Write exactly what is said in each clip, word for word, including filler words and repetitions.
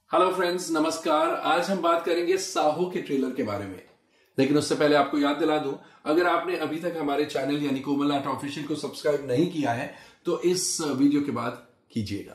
Hello friends, नमस्कार। आज हम बात करेंगे साहो के ट्रेलर के बारे में। लेकिन उससे पहले आपको याद दिला दूं, अगर आपने अभी तक हमारे चैनल यानी कोमल आर्ट ऑफिशियल को सब्सक्राइब नहीं किया है तो इस वीडियो के बाद कीजिएगा।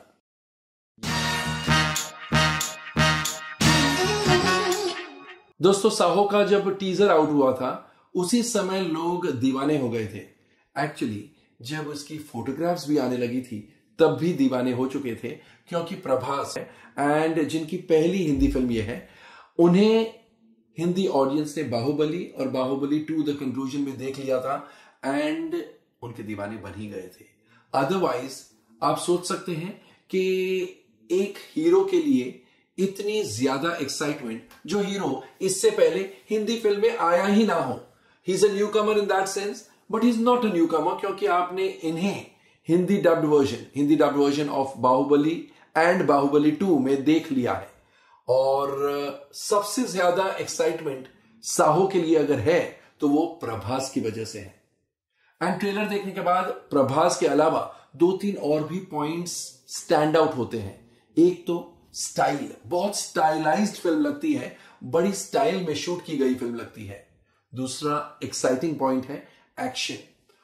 दोस्तों, साहो का जब टीजर आउट हुआ था उसी समय लोग दीवाने हो गए थे। एक्चुअली जब उसकी फोटोग्राफ्स भी आने लगी थी तब भी दीवाने हो चुके थे, क्योंकि प्रभास है एंड जिनकी पहली हिंदी फिल्म यह है, उन्हें हिंदी ऑडियंस ने बाहुबली और बाहुबली टू द कंक्लूजन में देख लिया था एंड उनके दीवाने बन ही गए थे। अदरवाइज आप सोच सकते हैं कि एक हीरो के लिए इतनी ज्यादा एक्साइटमेंट जो हीरो इससे पहले हिंदी फिल्म में आया ही ना हो। He is a newcomer in that sense, but he is not a newcomer, क्योंकि आपने इन्हें Hindi dubbed version Hindi dubbed version of Baahubali and Baahubali two में देख लिया है। और सबसे ज्यादा एक्साइटमेंट साहो के लिए अगर है तो वो प्रभास की वजह से है। एंड ट्रेलर देखने के बाद प्रभास के अलावा दो तीन और भी पॉइंट्स स्टैंड आउट होते हैं। एक तो स्टाइल, बहुत स्टाइलाइज्ड फिल्म लगती है, बड़ी स्टाइल में शूट की गई फिल्म लगती है। दूसरा एक्साइटिंग पॉइंट है एक्शन।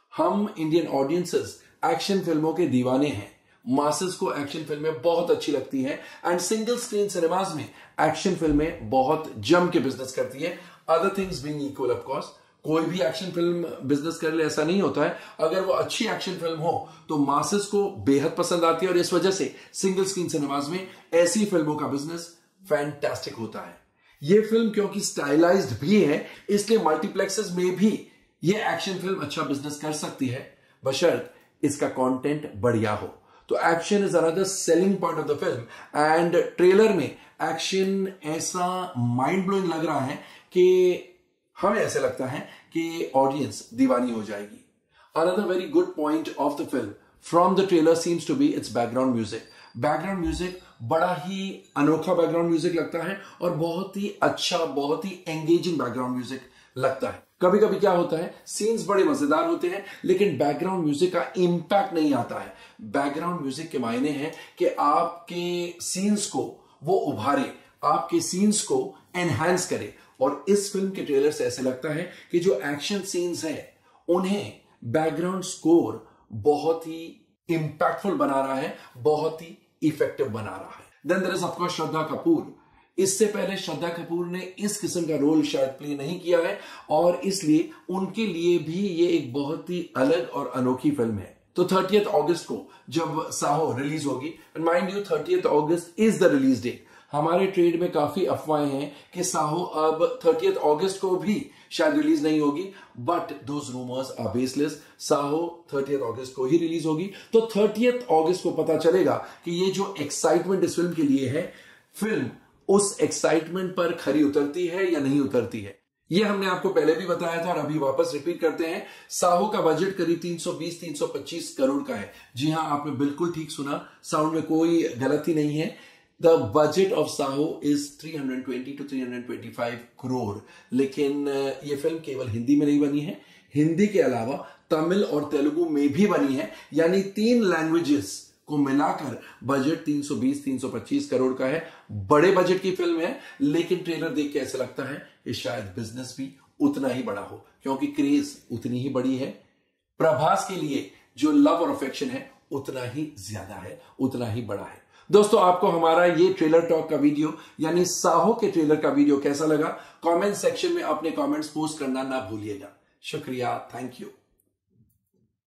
हम इंडियन ऑडियंसेस एक्शन फिल्मों के दीवाने हैं। मासेस को एक्शन फिल्में बहुत अच्छी लगती हैं एंड सिंगल स्क्रीन सिनेमाज में एक्शन फिल्में बहुत जम के बिजनेस करती है। Other things being equal, of course, कोई भी एक्शन फिल्म बिजनेस कर ले ऐसा नहीं होता है। अगर वो अच्छी एक्शन फिल्म हो तो मासेस को बेहद पसंद आती है और इस वजह से सिंगल स्क्रीन सिनेमाज में ऐसी फिल्मों का बिजनेस फैंटास्टिक होता है। ये फिल्म क्योंकि स्टाइलाइज्ड भी है इसलिए मल्टीप्लेक्सेस में भी ये एक्शन फिल्म अच्छा बिजनेस कर सकती है, बशर्त इसका कंटेंट बढ़िया हो। तो action is another selling point of the film and trailer में एक्शन ऐसा माइंड ब्लोइंग लग रहा है कि हमें ऐसे लगता है कि ऑडियंस दीवानी हो जाएगी। Another very good point of the film from the trailer seems to be its background music. Background music बड़ा ही अनोखा बैकग्राउंड म्यूजिक लगता है और बहुत ही अच्छा, बहुत ही एंगेजिंग बैकग्राउंड म्यूजिक लगता है। कभी कभी क्या होता है, सीन्स बड़े मजेदार होते हैं लेकिन बैकग्राउंड म्यूजिक का इंपैक्ट नहीं आता है। बैकग्राउंड म्यूजिक के मायने हैं कि आपके सीन्स को वो उभारे, आपके सीन्स को एनहांस करे। और इस फिल्म के ट्रेलर से ऐसे लगता है कि जो एक्शन सीन्स हैं उन्हें बैकग्राउंड स्कोर बहुत ही इंपैक्टफुल बना रहा है, बहुत ही इफेक्टिव बना रहा है। Then there is of course Shraddha Kapoor. इससे पहले श्रद्धा कपूर ने इस किस्म का रोल शायद प्ले नहीं किया है और इसलिए उनके लिए भी ये एक बहुत ही अलग और अनोखी फिल्म है। तो थर्टियथ अगस्त को जब साहो रिलीज होगी, and mind you thirtieth August is the release date. हमारे ट्रेड में काफी अफवाहें हैं कि साहो अब थर्टियथ अगस्त को भी शायद रिलीज नहीं होगी, but those rumours are baseless. Saaho thirtieth अगस्त को ही रिलीज होगी। तो थर्टियथ अगस्त को पता चलेगा कि ये जो एक्साइटमेंट इस फिल्म के लिए है, फिल्म उस एक्साइटमेंट पर खरी उतरती है या नहीं उतरती है। यह हमने आपको पहले भी बताया था और अभी वापस रिपीट करते हैं। साहो का बजट करीब तीन सौ बीस तीन सौ पच्चीस करोड़ का है। जी हां, आपने बिल्कुल ठीक सुना, साउंड में कोई गलती नहीं है। The budget of Saaho is तीन सौ बीस टू तीन सौ पच्चीस करोड़। लेकिन यह फिल्म केवल हिंदी में नहीं बनी है, हिंदी के अलावा तमिल और तेलुगु में भी बनी है, यानी तीन लैंग्वेजेस को मिलाकर बजट तीन सौ बीस तीन सौ पच्चीस करोड़ का है। बड़े बजट की फिल्म है, लेकिन ट्रेलर देख के ऐसा लगता है कि शायद बिजनेस भी उतना ही बड़ा हो, क्योंकि क्रेज उतनी ही बड़ी है। प्रभास के लिए जो लव और अफेक्शन है उतना ही ज्यादा है, उतना ही बड़ा है। दोस्तों, आपको हमारा ये ट्रेलर टॉक का वीडियो यानी साहो के ट्रेलर का वीडियो कैसा लगा, कमेंट सेक्शन में अपने कमेंट्स पोस्ट करना ना भूलिएगा। शुक्रिया, थैंक यू।